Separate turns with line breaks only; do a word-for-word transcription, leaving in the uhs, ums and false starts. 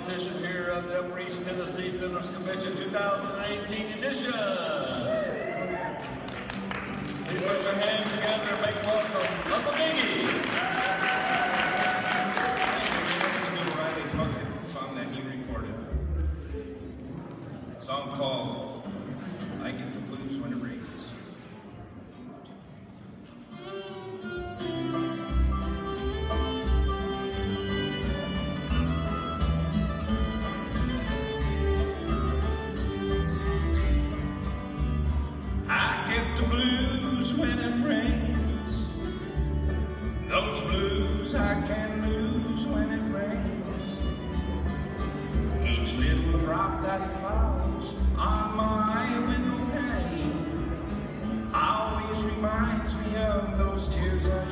competition here at the Upper East Tennessee Fiddlers Convention two thousand eighteen edition. Please put your hands together and make welcome Uncle Biggie.
Song that he recorded. A song called I Get the Blues When It Rains. I get the blues when it rains. Those blues I can't lose when it rains. Each little drop that falls on my window pane always reminds me of those tears I